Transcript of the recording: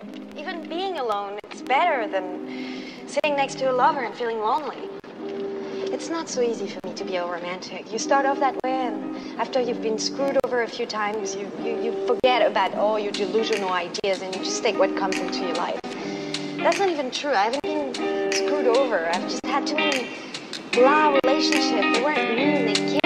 Even being alone, it's better than sitting next to a lover and feeling lonely. It's not so easy for me to be a romantic. You start off that way, and after you've been screwed over a few times, you forget about all your delusional ideas and you just take what comes into your life. That's not even true. I haven't been screwed over. I've just had too many blah relationships. They weren't mean, they